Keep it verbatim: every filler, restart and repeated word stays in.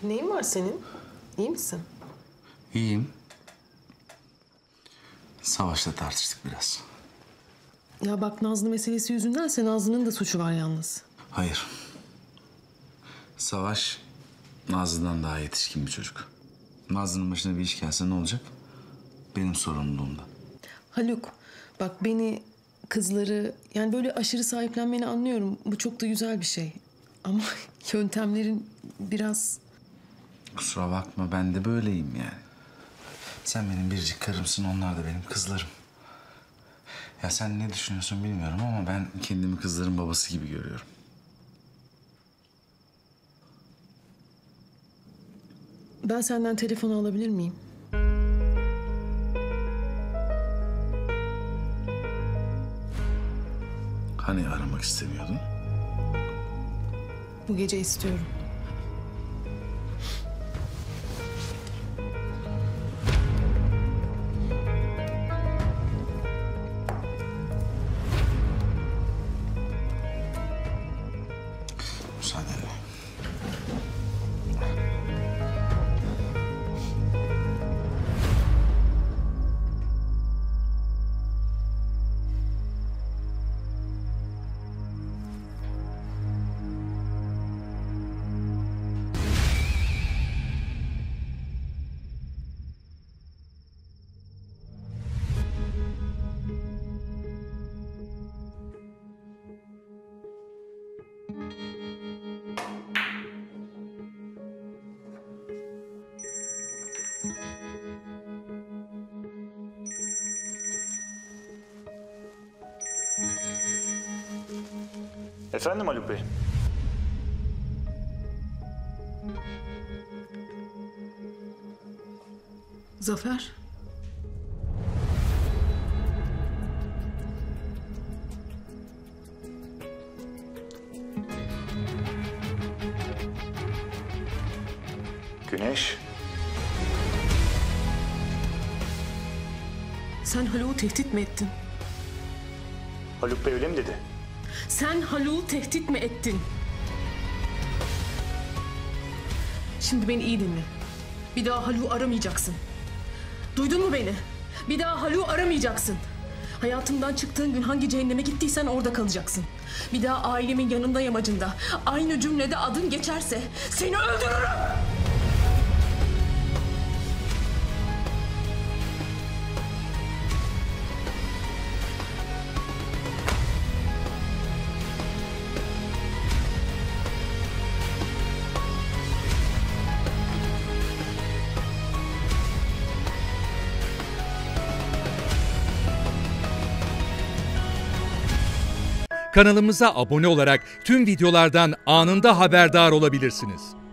Neyin var senin? İyi misin? İyiyim. Savaş'la tartıştık biraz. Ya bak, Nazlı meselesi yüzündense Nazlı'nın da suçu var yalnız. Hayır. Savaş Nazlı'dan daha yetişkin bir çocuk. Nazlı'nın başına bir iş gelse ne olacak? Benim sorumluluğumda. Haluk, bak beni, kızları, yani böyle aşırı sahiplenmeni anlıyorum. Bu çok da güzel bir şey. Ama yöntemlerin biraz... Kusura bakma, ben de böyleyim yani. Sen benim biricik karımsın, onlar da benim kızlarım. Ya sen ne düşünüyorsun bilmiyorum ama ben kendimi kızların babası gibi görüyorum. Ben senden telefonu alabilir miyim? Hani aramak istemiyordun? Bu gece istiyorum. Müsaadenle. Efendim Haluk Bey? Zafer. Güneş. Sen Haluk'u tehdit mi ettin? Haluk Bey öyle mi dedi? Sen Haluk'u tehdit mi ettin? Şimdi beni iyi dinle. Bir daha Haluk'u aramayacaksın. Duydun mu beni? Bir daha Haluk'u aramayacaksın. Hayatımdan çıktığın gün hangi cehenneme gittiysen orada kalacaksın. Bir daha ailemin yanında yamacında aynı cümlede adın geçerse seni öldürürüm. Kanalımıza abone olarak tüm videolardan anında haberdar olabilirsiniz.